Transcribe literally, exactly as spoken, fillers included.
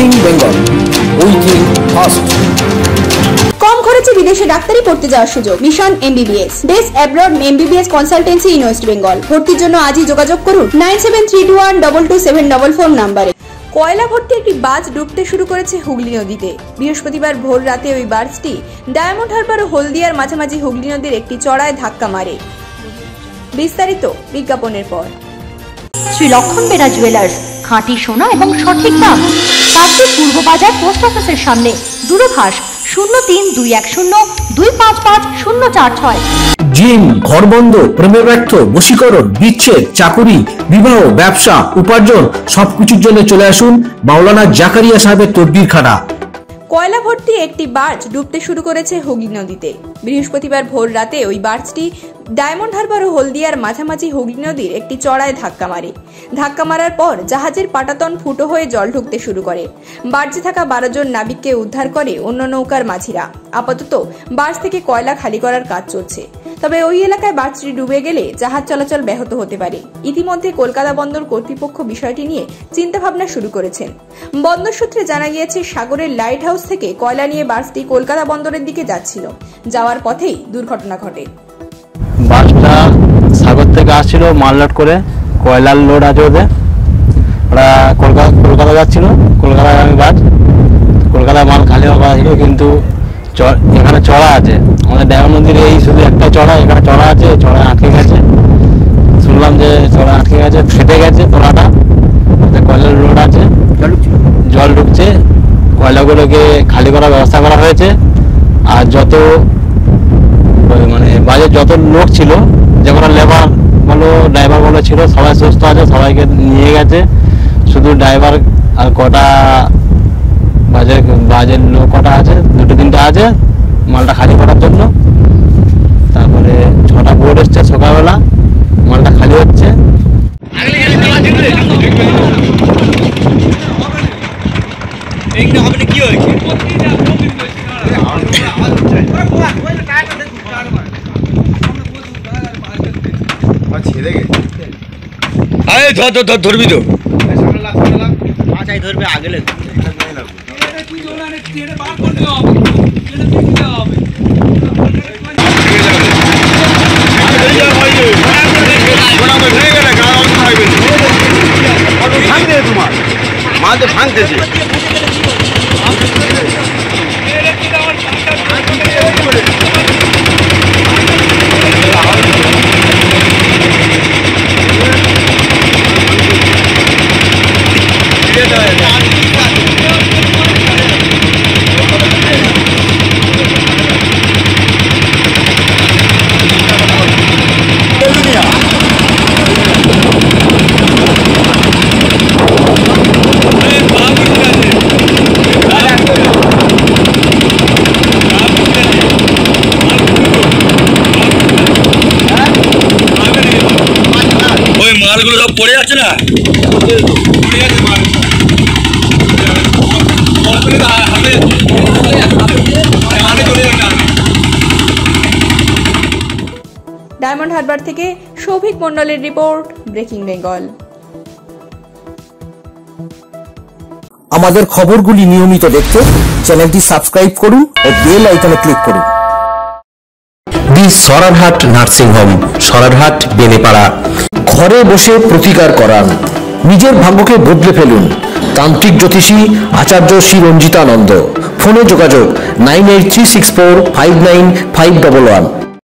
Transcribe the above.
Breaking Bengal, we think first. কম খরচে বিদেশে ডাক্তারি পড়তে যাওয়ার সুযোগ। Mission MBBS, best abroad MBBS consultancy in west Bengal. ভর্তির জন্য আজই যোগাযোগ করুন nine seven three two one double two seven double four নাম্বারে। কয়লা ভর্তি একটি বাস ডুবতে শুরু করেছে হুগলি নদীতে। বৃহস্পতিবার ভোর রাতে ওই বাসটি ডায়মন্ড হারবার ও হলদিয়ার মাঝামাঝি হুগলি নদীর একটি চড়ায় ধাক্কা মারে। বিস্তারিত বিজ্ঞাপনের পর। শ্রী লক্ষণ বেরা জুয়েলার্স, খাঁটি সোনা এবং সঠিক দাম। কাকদ্বীপ পূর্ব বাজার পোস্ট অফিসের সামনে। দূরভাষ শূন্য তিন দুই এক শূন্য দুই পাঁচ পাঁচ শূন্য চার ছয়। জিম, ঘরবন্ধ, প্রেমে ব্যর্থ, বশীকরণ, বিচ্ছেদ, চাকুরি, বিবাহ, ব্যবসা, উপার্জন সবকিছুর জন্য চলে আসুন মাওলানা জাকারিয়া সাহেবের তদবির খানা। কয়লা ভর্তি একটি বার্জ ডুবতে শুরু করেছে হুগলি নদীতে। বৃহস্পতিবার ভোর রাতে ওই বার্জটি ডায়মন্ড হারবার ও হলদিয়ার মাঝামাঝি হুগলি নদীর একটি চড়ায় ধাক্কা মারে। ধাক্কা মারার পর জাহাজের পাটাতন ফুটো হয়ে জল ঢুকতে শুরু করে। বার্জে থাকা বারো জন নাবিককে উদ্ধার করে অন্য নৌকার মাঝিরা। আপাতত বার্জ থেকে কয়লা খালি করার কাজ চলছে। তবে ওই এলাকায় বার্জটি ডুবে গেলে জাহাজ চলাচল ব্যাহত হতে পারে। ইতিমধ্যে কলকাতা বন্দর কর্তৃপক্ষ বিষয়টি নিয়ে চিন্তাভাবনা শুরু করেছেন। বন্দর সূত্রে জানা গিয়েছে, সাগরের লাইট হাউস থেকে কয়লা নিয়ে বাসটি কলকাতা বন্দরের দিকে যাচ্ছিল। যাওয়ার পথেই দুর্ঘটনা ঘটে। বাসটা সাগর থেকে আসছিল মাল লোড করে, কয়লার লোড আছে ওদের। ওরা কলকাতা কলকাতা যাচ্ছিল, কলকাতাগামী বাস। কলকাতায় মাল খালি হওয়া ছিল, কিন্তু এখানে চড়া আছে। আমাদের ডায়মন্ড নদীর এই শুধু একটা চড়া, এখানে চড়া আছে, চড়া আটকে গেছে। শুনলাম যে চড়া আটকে গেছে, ফেটে গেছে তোলাটা। কয়লার লোড আছে, জল ঢুকছে। কয়লাগুলোকে খালি করার ব্যবস্থা করা হয়েছে। আর যত মানে বাজে যত লোক ছিল, যেমন লেবার বলো ড্রাইভার বলো ছিল, সবাই সুস্থ আছে, সবাইকে নিয়ে গেছে। শুধু ড্রাইভার আর কটা বাজে বাজের লোক কটা আছে, দুটো তিনটা আছে মালটা খালি করার জন্য। তারপরে ছটা বোট এসছে সকালবেলা, মালটা খালি হচ্ছে। কি হয়েছে? ধরবি তো ধরবে আগে তোমার মাঝে ভাঙতেছে। মালগুলো সব পড়ে যাচ্ছে না, ডায়মন্ড হারবার থেকে সৌভিক মন্ডলের রিপোর্ট, ব্রেকিং বেঙ্গল। আমাদের খবরগুলি নিয়মিত দেখতে চ্যানেলটি সাবস্ক্রাইব করুন ও বেল আইকনে ক্লিক করুন। The Sorarhat nursing home, Sorarhat Belepara. ঘরে বসে প্রতিকার করান, নিজের ভাগ্যকে বদলে ফেলুন। তান্ত্রিক জ্যোতিষী আচার্য শ্রী রঞ্জিতানন্দ। ফোনে যোগাযোগ nine eight three six four five nine five double one.